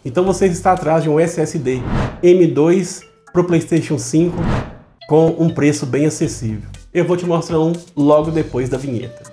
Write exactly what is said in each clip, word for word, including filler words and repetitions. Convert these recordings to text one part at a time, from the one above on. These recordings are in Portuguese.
Então você está atrás de um S S D M dois para o PlayStation cinco com um preço bem acessível. Eu vou te mostrar um logo depois da vinheta.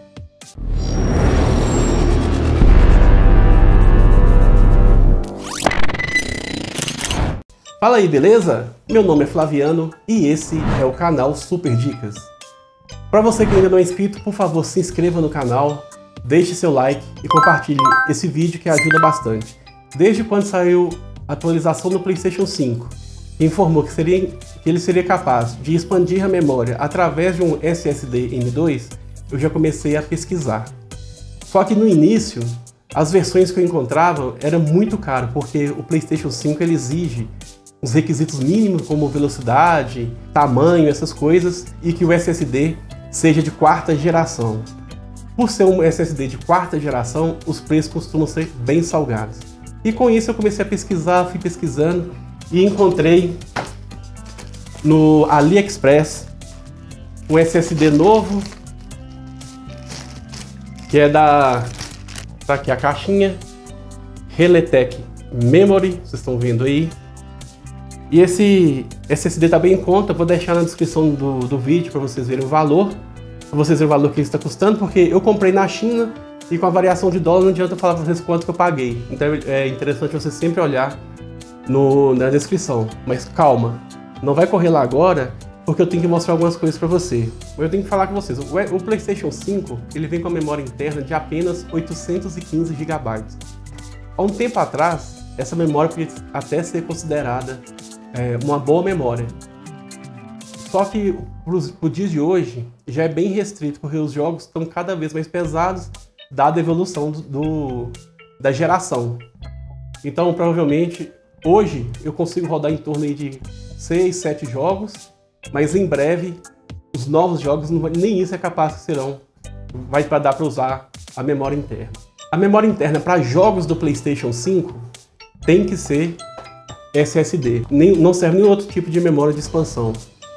Fala aí, beleza? Meu nome é Flaviano e esse é o canal Super Dicas. Para você que ainda não é inscrito, por favor, se inscreva no canal, deixe seu like e compartilhe esse vídeo que ajuda bastante. Desde quando saiu a atualização do PlayStation cinco, que informou que, seria, que ele seria capaz de expandir a memória através de um S S D M dois, eu já comecei a pesquisar. Só que no início, as versões que eu encontrava eram muito caras, porque o PlayStation cinco ele exige os requisitos mínimos como velocidade, tamanho, essas coisas, e que o S S D seja de quarta geração. Por ser um S S D de quarta geração, os preços costumam ser bem salgados. E com isso eu comecei a pesquisar, fui pesquisando e encontrei no AliExpress um S S D novo, que é da... tá aqui a caixinha, Reletec Memory, vocês estão vendo aí. E esse S S D tá bem em conta, vou deixar na descrição do, do vídeo para vocês verem o valor, para vocês verem o valor que ele está custando, porque eu comprei na China e com a variação de dólar não adianta falar para vocês quanto que eu paguei. Então é interessante você sempre olhar no, na descrição. Mas calma, não vai correr lá agora, porque eu tenho que mostrar algumas coisas para você. Eu tenho que falar com vocês, o, o PlayStation cinco ele vem com a memória interna de apenas oitocentos e quinze gigabytes. Há um tempo atrás, essa memória podia até ser considerada É uma boa memória. Só que para os dias de hoje já é bem restrito, porque os jogos estão cada vez mais pesados, dada a evolução do, do, da geração. Então provavelmente hoje eu consigo rodar em torno aí de seis, sete jogos, mas em breve os novos jogos não, nem isso é capaz que serão, vai para dar para usar a memória interna. A memória interna para jogos do PlayStation cinco tem que ser S S D, nem, não serve nenhum outro tipo de memória de expansão.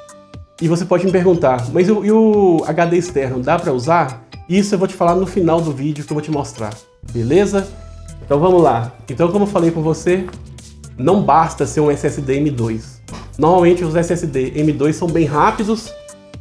E você pode me perguntar, mas o, e o H D externo dá para usar? Isso eu vou te falar no final do vídeo que eu vou te mostrar, beleza? Então vamos lá. Então, como eu falei com você, não basta ser um S S D M dois. Normalmente os S S D M dois são bem rápidos,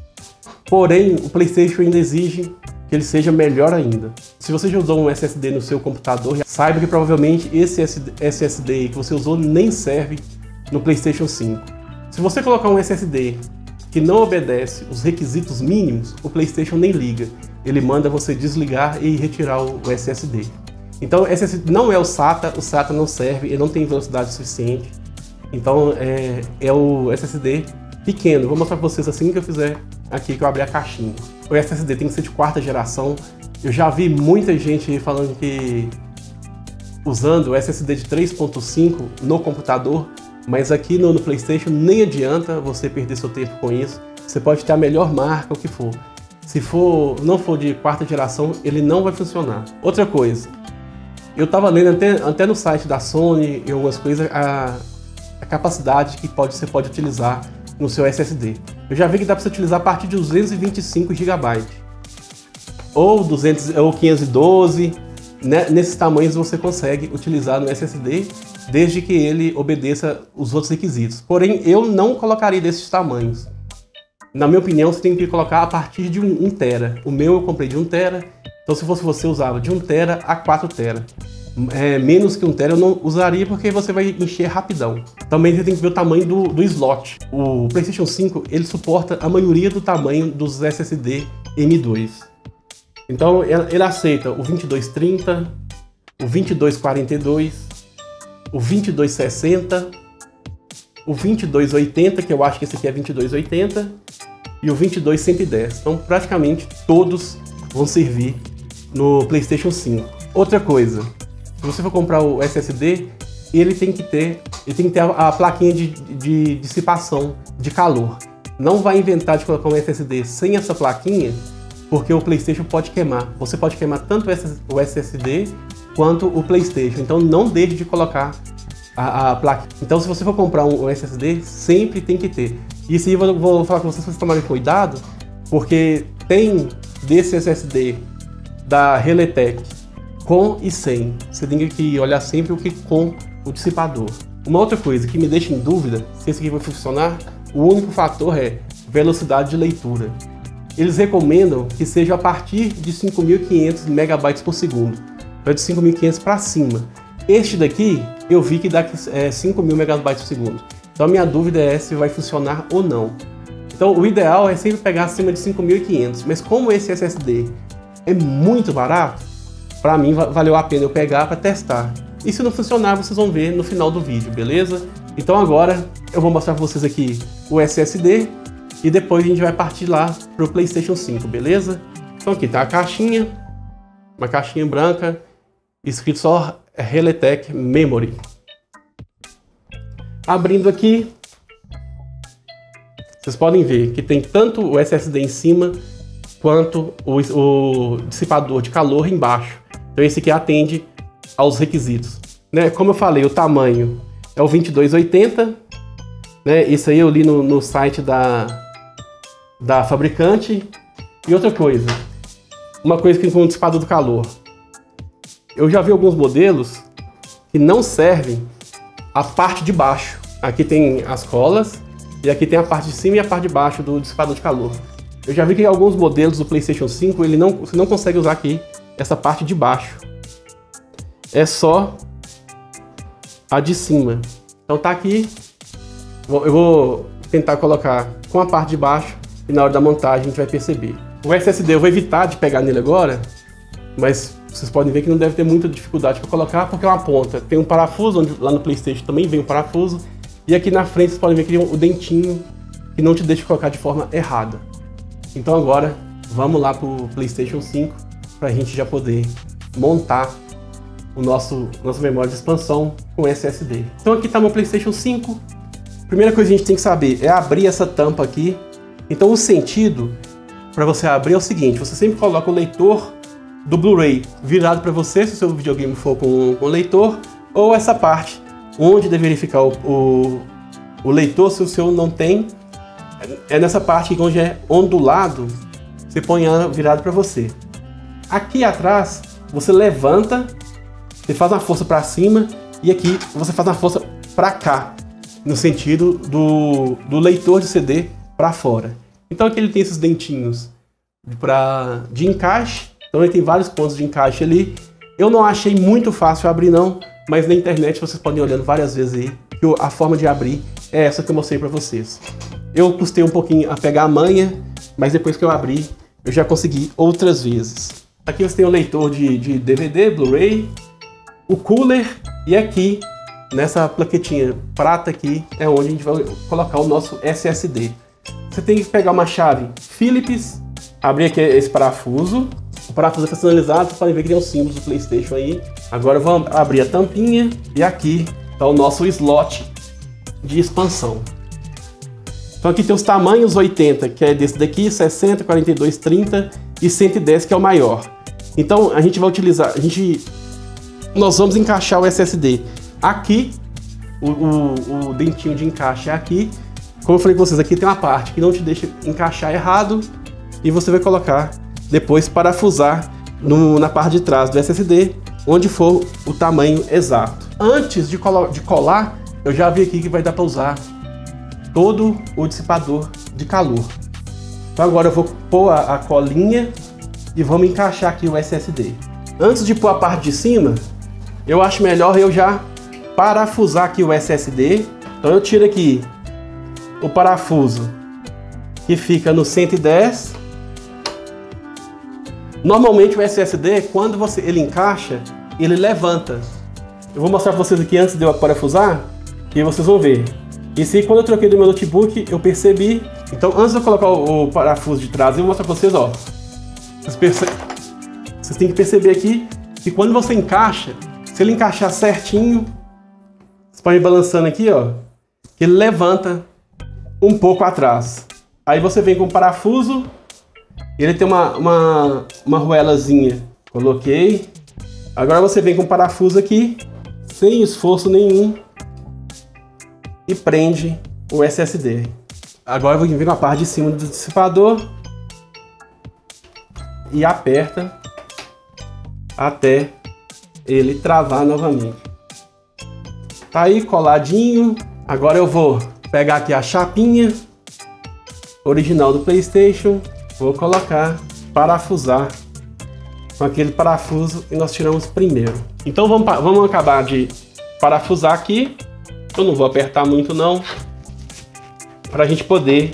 porém o PlayStation ainda exige que ele seja melhor ainda. Se você já usou um S S D no seu computador, saiba que provavelmente esse S S D que você usou nem serve no PlayStation cinco. Se você colocar um S S D que não obedece os requisitos mínimos, o PlayStation nem liga. Ele manda você desligar e retirar o S S D. Então, S S D não é o SATA, o SATA não serve, ele não tem velocidade suficiente. Então, é, é o S S D pequeno. Vou mostrar para vocês assim que eu fizer aqui, que eu abrir a caixinha. O S S D tem que ser de quarta geração. Eu já vi muita gente falando que usando o S S D de três ponto cinco no computador, mas aqui no, no PlayStation nem adianta você perder seu tempo com isso. Você pode ter a melhor marca, o que for. Se for, não for de quarta geração, ele não vai funcionar. Outra coisa, eu estava lendo até, até no site da Sony e algumas coisas, a, a capacidade que pode, você pode utilizar no seu S S D. Eu já vi que dá para você utilizar a partir de duzentos e vinte e cinco gigabytes ou, duzentos, ou quinhentos e doze, né? Nesses tamanhos você consegue utilizar no S S D, desde que ele obedeça os outros requisitos. Porém, eu não colocaria desses tamanhos. Na minha opinião, você tem que colocar a partir de um tera. O meu eu comprei de um tera, então se fosse você usava de um tera a quatro tera. É, menos que um tera eu não usaria, porque você vai encher rapidão. Também você tem que ver o tamanho do, do slot. O PlayStation cinco ele suporta a maioria do tamanho dos S S D M dois. Então ele aceita o vinte e dois trinta, o vinte e dois quarenta e dois, o vinte e dois sessenta, o vinte e dois oitenta, que eu acho que esse aqui é vinte e dois oitenta, e o vinte e dois cento e dez. Então praticamente todos vão servir no PlayStation cinco. Outra coisa, se você for comprar o S S D, ele tem que ter, ele tem que ter a, a plaquinha de, de dissipação de calor. Não vai inventar de colocar um S S D sem essa plaquinha, porque o PlayStation pode queimar. Você pode queimar tanto o S S D quanto o PlayStation. Então não deixe de colocar a, a plaquinha. Então se você for comprar um, um S S D, sempre tem que ter. E isso aí eu vou, vou falar com vocês para vocês tomarem cuidado, porque tem desse S S D da Reletec com e sem. Você tem que olhar sempre o que com o dissipador. Uma outra coisa que me deixa em dúvida se esse aqui vai funcionar, o único fator é velocidade de leitura. Eles recomendam que seja a partir de cinco mil e quinhentos megabytes por segundo, então de cinco mil e quinhentos para cima. Este daqui eu vi que dá é, cinco mil megabytes por segundo, então a minha dúvida é se vai funcionar ou não. Então o ideal é sempre pegar acima de cinco mil e quinhentos, mas como esse S S D é muito barato, para mim valeu a pena eu pegar para testar. E se não funcionar, vocês vão ver no final do vídeo, beleza? Então agora eu vou mostrar para vocês aqui o S S D e depois a gente vai partir lá para o PlayStation cinco, beleza? Então aqui tá a caixinha, uma caixinha branca, escrito só Reletec Memory. Abrindo aqui, vocês podem ver que tem tanto o S S D em cima quanto o, o dissipador de calor embaixo. Então esse aqui atende aos requisitos, né? Como eu falei, o tamanho é o vinte e dois oitenta, né? Isso aí eu li no, no site da, da fabricante. E outra coisa, uma coisa que com o dissipador do calor, eu já vi alguns modelos que não servem a parte de baixo. Aqui tem as colas e aqui tem a parte de cima e a parte de baixo do dissipador de calor. Eu já vi que em alguns modelos do PlayStation cinco ele não, você não consegue usar aqui essa parte de baixo. É só a de cima. Então tá aqui. Eu vou tentar colocar com a parte de baixo e na hora da montagem a gente vai perceber. O S S D eu vou evitar de pegar nele agora, mas vocês podem ver que não deve ter muita dificuldade para colocar, porque é uma ponta. Tem um parafuso, onde lá no PlayStation também vem um parafuso. E aqui na frente vocês podem ver que tem o dentinho que não te deixa colocar de forma errada. Então agora vamos lá pro PlayStation cinco para a gente já poder montar o nosso nossa memória de expansão com S S D. Então aqui está meu PlayStation cinco. Primeira coisa que a gente tem que saber é abrir essa tampa aqui. Então o sentido para você abrir é o seguinte: você sempre coloca o leitor do Blu-ray virado para você, se o seu videogame for com, com leitor, ou essa parte onde deveria ficar o, o, o leitor, se o seu não tem, é nessa parte aqui onde é ondulado, você põe ela virado para você. Aqui atrás você levanta, você faz uma força para cima e aqui você faz uma força para cá, no sentido do, do leitor de C D para fora. Então aqui ele tem esses dentinhos pra, de encaixe, então ele tem vários pontos de encaixe ali. Eu não achei muito fácil abrir não, mas na internet vocês podem ir olhando várias vezes aí, que a forma de abrir é essa que eu mostrei para vocês. Eu custei um pouquinho a pegar a manha, mas depois que eu abri, eu já consegui outras vezes. Aqui você tem o leitor de, de D V D, Blu-ray, o cooler, e aqui, nessa plaquetinha prata aqui, é onde a gente vai colocar o nosso S S D. Você tem que pegar uma chave Phillips, abrir aqui esse parafuso. O parafuso é personalizado, vocês podem ver que tem os símbolos do PlayStation aí. Agora vamos abrir a tampinha e aqui está o nosso slot de expansão. Então aqui tem os tamanhos oitenta, que é desse daqui, sessenta, quarenta e dois, trinta e cento e dez, que é o maior. Então a gente vai utilizar, a gente, nós vamos encaixar o S S D aqui, o, o, o dentinho de encaixe é aqui. Como eu falei com vocês, aqui tem uma parte que não te deixa encaixar errado e você vai colocar depois parafusar no, na parte de trás do S S D, onde for o tamanho exato. Antes de, colo de colar, eu já vi aqui que vai dar para usar todo o dissipador de calor. Então agora eu vou pôr a, a colinha e vamos encaixar aqui o S S D. Antes de pôr a parte de cima, eu acho melhor eu já parafusar aqui o S S D. Então eu tiro aqui o parafuso que fica no cento e dez. Normalmente o S S D, quando você, ele encaixa, ele levanta. Eu vou mostrar para vocês aqui antes de eu parafusar, que vocês vão ver. Isso aí, quando eu troquei do meu notebook, eu percebi. Então, antes de eu colocar o, o parafuso de trás, eu vou mostrar para vocês, ó. Vocês, perce... vocês têm que perceber aqui que quando você encaixa, se ele encaixar certinho, vocês podem ir balançando aqui, ó, que ele levanta um pouco atrás. Aí você vem com o parafuso, ele tem uma, uma, uma arruelazinha. Coloquei. Agora você vem com o parafuso aqui, sem esforço nenhum, e prende o S S D. Agora eu vou vir com a parte de cima do dissipador e aperta até ele travar novamente. Tá aí coladinho. Agora eu vou pegar aqui a chapinha original do PlayStation. Vou colocar, parafusar com aquele parafuso que nós tiramos primeiro. Então vamos, vamos acabar de parafusar aqui. Eu não vou apertar muito não, para a gente poder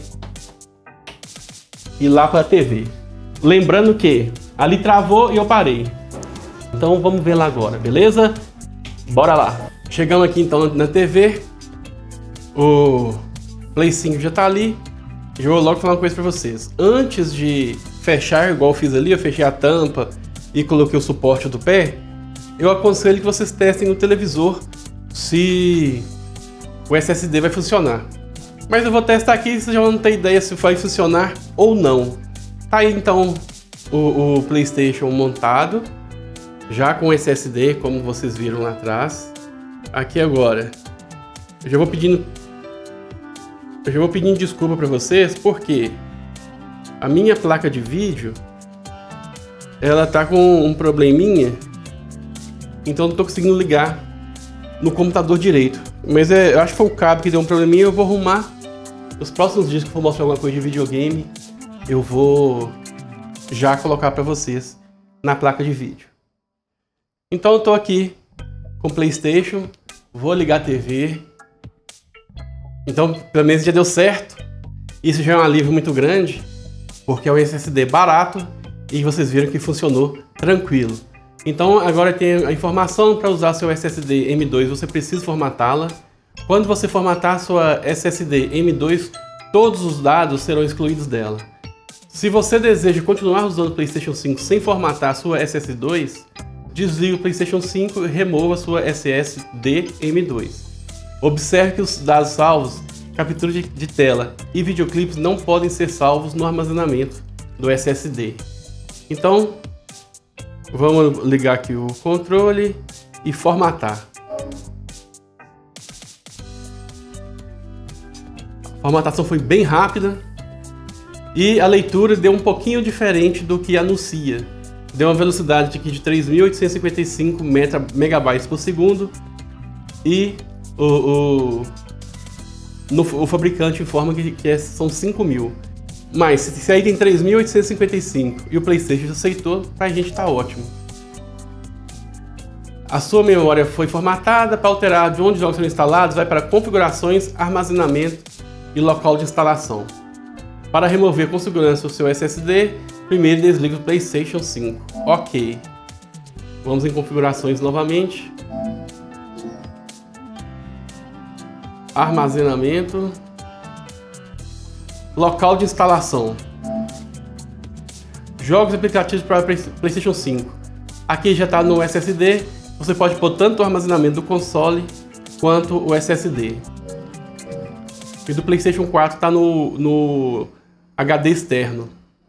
ir lá para a T V. Lembrando que ali travou e eu parei. Então vamos ver lá agora, beleza? Bora lá. Chegamos aqui então na T V. O Play cinco já tá ali. Eu vou logo falar uma coisa para vocês. Antes de fechar, igual eu fiz ali, eu fechei a tampa e coloquei o suporte do pé. Eu aconselho que vocês testem no televisor se o S S D vai funcionar. Mas eu vou testar aqui, vocês já vão ter ideia se vai funcionar ou não. Tá aí então o, o PlayStation montado, já com S S D, como vocês viram lá atrás. Aqui agora, eu já vou pedindo, eu já vou pedindo desculpa para vocês, porque a minha placa de vídeo, ela tá com um probleminha, então não tô conseguindo ligar no computador direito. Mas é, eu acho que foi o cabo que deu um probleminha, eu vou arrumar. Nos próximos dias que eu for mostrar alguma coisa de videogame, eu vou já colocar para vocês na placa de vídeo. Então eu tô aqui com o PlayStation, vou ligar a T V. Então pelo menos já deu certo. Isso já é um alívio muito grande, porque é um S S D barato e vocês viram que funcionou tranquilo. Então agora tem a informação: para usar seu S S D M dois você precisa formatá-la. Quando você formatar sua S S D M dois, todos os dados serão excluídos dela. Se você deseja continuar usando o PlayStation cinco sem formatar a sua S S dois, desligue o PlayStation cinco e remova a sua S S D M dois. Observe que os dados salvos, captura de, de tela e videoclipes não podem ser salvos no armazenamento do S S D. Então, vamos ligar aqui o controle e formatar. A formatação foi bem rápida e a leitura deu um pouquinho diferente do que anuncia. Deu uma velocidade aqui de três mil oitocentos e cinquenta e cinco megabytes por segundo e o, o, no, o fabricante informa que, que são cinco mil. Mas se aí tem três mil oitocentos e cinquenta e cinco e o PlayStation aceitou, pra gente tá ótimo. A sua memória foi formatada. Para alterar de onde os jogos serão instalados, vai para configurações, armazenamento e local de instalação. Para remover com segurança o seu S S D, primeiro desligue o PlayStation cinco. Ok. Vamos em configurações novamente. Armazenamento. Local de instalação. Jogos e aplicativos para PlayStation cinco. Aqui já está no S S D. Você pode pôr tanto o armazenamento do console quanto o S S D. E do PlayStation quatro está no, no H D externo.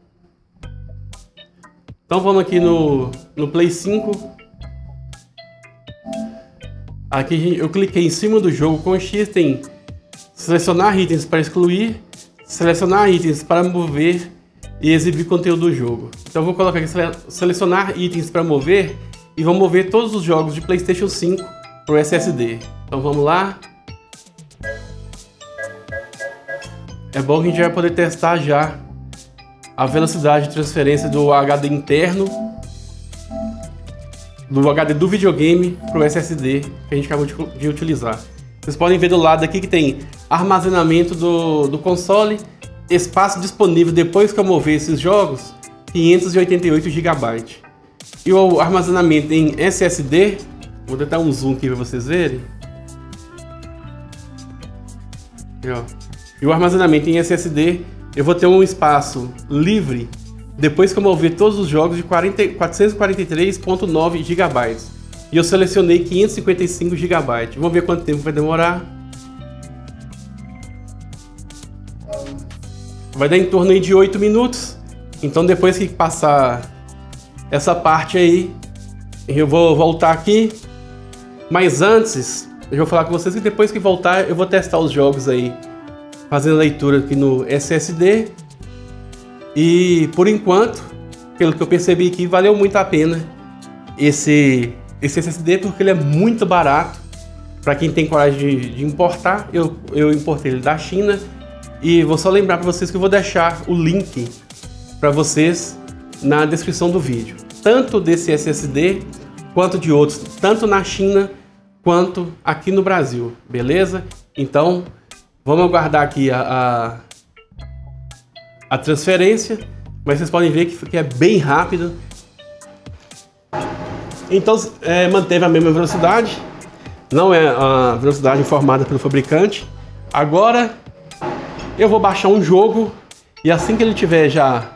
Então vamos aqui no, no Play cinco. Aqui eu cliquei em cima do jogo com X, tem selecionar itens para excluir, selecionar itens para mover e exibir conteúdo do jogo. Então eu vou colocar aqui selecionar itens para mover e vou mover todos os jogos de PlayStation cinco para o S S D. Então vamos lá. É bom que a gente vai poder testar já a velocidade de transferência do H D interno, do H D do videogame para o S S D que a gente acabou de, de utilizar. Vocês podem ver do lado aqui que tem armazenamento do, do console, espaço disponível depois que eu mover esses jogos, quinhentos e oitenta e oito gigabytes. E o armazenamento em S S D, vou tentar um zoom aqui para vocês verem. E, ó. E o armazenamento em S S D, eu vou ter um espaço livre depois que eu mover todos os jogos de quatrocentos e quarenta e três vírgula nove gigabytes. E eu selecionei quinhentos e cinquenta e cinco gigabytes. Vamos ver quanto tempo vai demorar. Vai dar em torno aí de oito minutos. Então depois que passar essa parte aí, eu vou voltar aqui. Mas antes, eu vou falar com vocês que depois que voltar, eu vou testar os jogos aí, fazendo leitura aqui no S S D. E por enquanto, pelo que eu percebi aqui, valeu muito a pena esse, esse S S D, porque ele é muito barato Para quem tem coragem de, de importar, eu, eu importei ele da China. E vou só lembrar para vocês que eu vou deixar o link para vocês na descrição do vídeo. Tanto desse S S D, quanto de outros, tanto na China, quanto aqui no Brasil, beleza? Então, vamos aguardar aqui a, a, a transferência, mas vocês podem ver que, que é bem rápido. Então, é, manteve a mesma velocidade, não é a velocidade informada pelo fabricante. Agora, eu vou baixar um jogo e assim que ele tiver já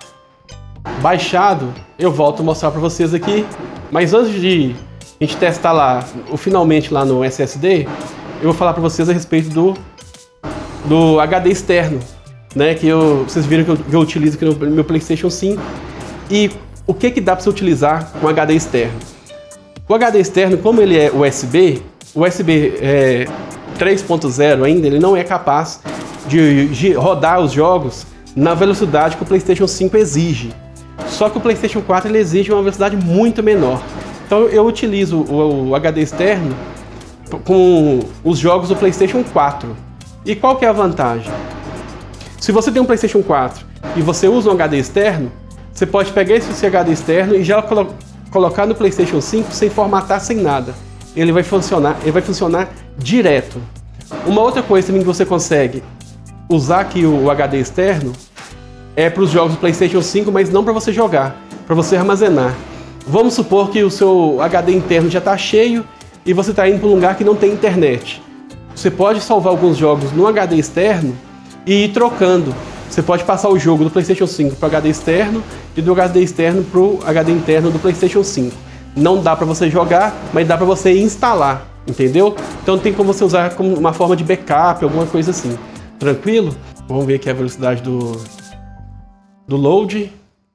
baixado, eu volto a mostrar para vocês aqui. Mas antes de a gente testar lá, o finalmente lá no S S D, eu vou falar para vocês a respeito do, do H D externo, né? Que eu, vocês viram que eu, que eu utilizo aqui no meu PlayStation cinco. E o que que dá para você utilizar com H D externo? O H D externo, como ele é U S B, o U S B é, três ponto zero ainda, ele não é capaz de, de rodar os jogos na velocidade que o PlayStation cinco exige. Só que o PlayStation quatro ele exige uma velocidade muito menor. Então eu utilizo o, o H D externo com os jogos do PlayStation quatro. E qual que é a vantagem? Se você tem um PlayStation quatro e você usa um H D externo, você pode pegar esse H D externo e já colo colocar no PlayStation cinco sem formatar, sem nada. Ele vai funcionar, ele vai funcionar direto. Uma outra coisa também que você consegue usar aqui o H D externo é para os jogos do PlayStation cinco, mas não para você jogar, para você armazenar. Vamos supor que o seu H D interno já está cheio e você está indo para um lugar que não tem internet. Você pode salvar alguns jogos no H D externo e ir trocando. Você pode passar o jogo do PlayStation cinco para o H D externo e do H D externo para o H D interno do PlayStation cinco. Não dá para você jogar, mas dá para você instalar, entendeu? Então tem como você usar como uma forma de backup, alguma coisa assim. Tranquilo? Vamos ver aqui a velocidade do, do load.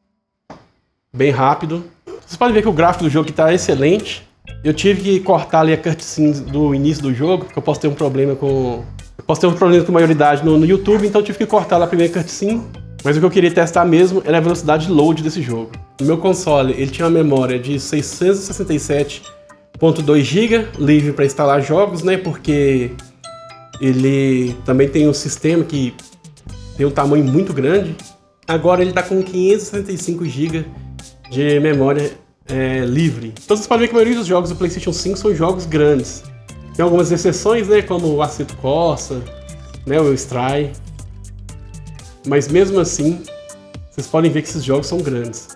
Bem rápido. Vocês podem ver que o gráfico do jogo está excelente. Eu tive que cortar ali a cutscene do início do jogo, porque eu posso ter um problema com... Eu posso ter um problema com maioridade no, no YouTube, então eu tive que cortar lá a primeira cutscene. Mas o que eu queria testar mesmo era a velocidade de load desse jogo. No meu console, ele tinha uma memória de seiscentos e sessenta e sete ponto dois gigas, livre para instalar jogos, né? Porque ele também tem um sistema que tem um tamanho muito grande. Agora ele está com quinhentos e sessenta e cinco gigas de memória é, livre. Então vocês podem ver que a maioria dos jogos do PlayStation cinco são jogos grandes. Tem algumas exceções, né? Como o Assetto Corsa, né? O Stray. Mas mesmo assim, vocês podem ver que esses jogos são grandes.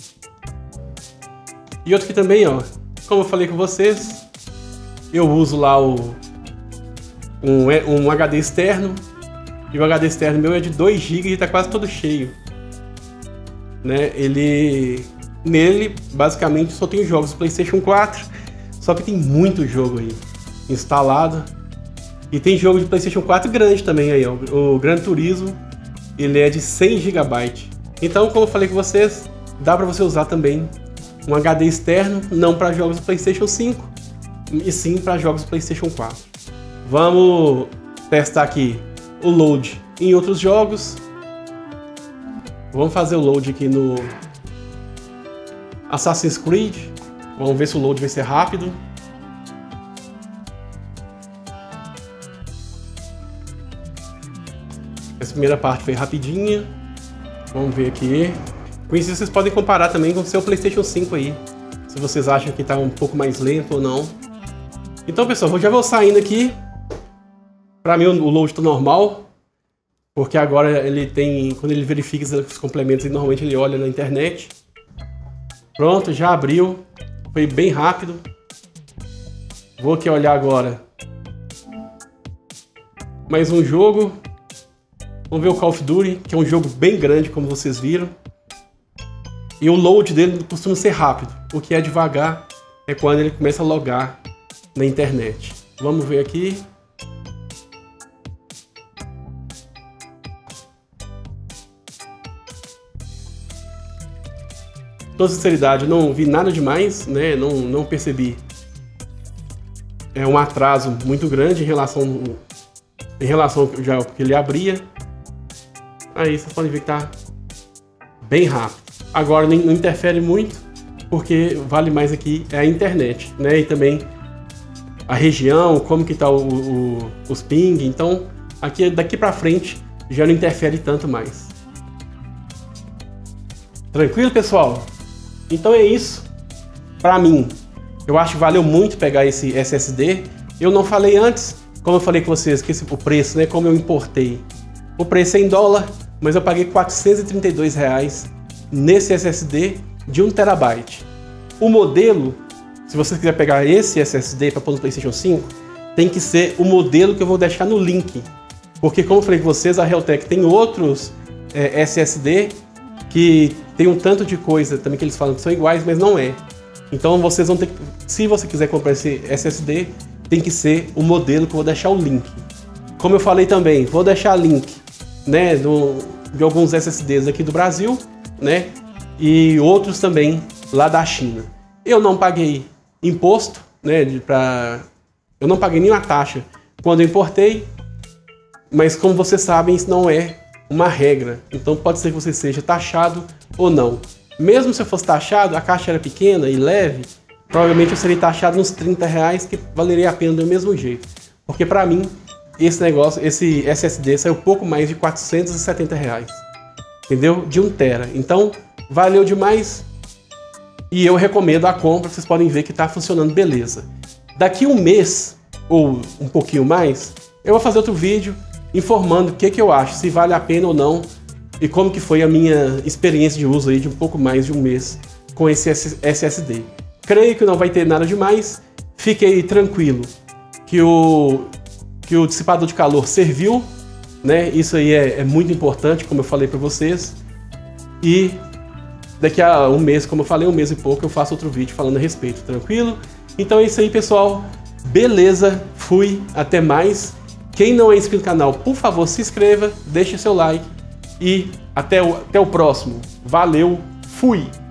E outro que também, ó, como eu falei com vocês, eu uso lá o um, um H D externo. E o H D externo meu é de dois gigas e está quase todo cheio. Né? Ele, nele, basicamente, só tem jogos do PlayStation quatro. Só que tem muito jogo aí instalado. E tem jogo de PlayStation quatro grande também aí, ó. O Gran Turismo. Ele é de cem gigabytes. Então, como eu falei com vocês, dá para você usar também um H D externo, não para jogos do PlayStation cinco, e sim para jogos do PlayStation quatro. Vamos testar aqui o load em outros jogos. Vamos fazer o load aqui no Assassin's Creed. Vamos ver se o load vai ser rápido. Essa primeira parte foi rapidinha. Vamos ver aqui. Com isso vocês podem comparar também com o seu PlayStation cinco aí. Se vocês acham que está um pouco mais lento ou não. Então pessoal, eu já vou saindo aqui. Para mim o load está normal. Porque agora ele tem... Quando ele verifica os complementos, ele, normalmente ele olha na internet. Pronto, já abriu. Foi bem rápido. Vou aqui olhar agora mais um jogo. Vamos ver o Call of Duty, que é um jogo bem grande, como vocês viram. E o load dele costuma ser rápido. O que é devagar é quando ele começa a logar na internet. Vamos ver aqui. Com toda sinceridade, eu não vi nada demais, né? Não, não percebi é um atraso muito grande em relação, em relação já ao que ele abria. Aí vocês podem ver que tá bem rápido. Agora não interfere muito, porque vale mais aqui é a internet, né? E também a região, como que tá o, o, os ping. Então, aqui, daqui para frente já não interfere tanto mais. Tranquilo, pessoal? Então é isso. Para mim, eu acho que valeu muito pegar esse S S D. Eu não falei antes, como eu falei com vocês, que esse, o preço, né, como eu importei. O preço é em dólar, mas eu paguei quatrocentos e trinta e dois reais nesse S S D de um terabyte. O modelo, se você quiser pegar esse S S D para pôr no PlayStation cinco, tem que ser o modelo que eu vou deixar no link. Porque, como eu falei com vocês, a Realtek tem outros é, S S D que tem um tanto de coisa também que eles falam que são iguais, mas não é. Então vocês vão ter que, se você quiser comprar esse S S D, tem que ser o modelo que eu vou deixar o link. Como eu falei também, vou deixar link, né, do, de alguns S S Ds aqui do Brasil, né, e outros também lá da China. Eu não paguei imposto, né, de, pra, eu não paguei nenhuma taxa quando eu importei, mas como vocês sabem, isso não é uma regra. Então pode ser que você seja taxado ou não. Mesmo se eu fosse taxado, a caixa era pequena e leve, provavelmente eu seria taxado uns trinta reais, que valeria a pena do mesmo jeito. Porque para mim, esse negócio, esse S S D saiu pouco mais de quatrocentos e setenta reais. Entendeu? De um tera. Então, valeu demais. E eu recomendo a compra, vocês podem ver que está funcionando beleza. Daqui um mês, ou um pouquinho mais, eu vou fazer outro vídeo informando o que, que eu acho, se vale a pena ou não, e como que foi a minha experiência de uso aí de um pouco mais de um mês com esse S S D. Creio que não vai ter nada demais, fique aí tranquilo que o, que o dissipador de calor serviu, né? Isso aí é, é muito importante, como eu falei para vocês, e daqui a um mês, como eu falei, um mês e pouco, eu faço outro vídeo falando a respeito, tranquilo? Então é isso aí, pessoal, beleza, fui, até mais. Quem não é inscrito no canal, por favor, se inscreva, deixe seu like e até o, até o próximo. Valeu, fui!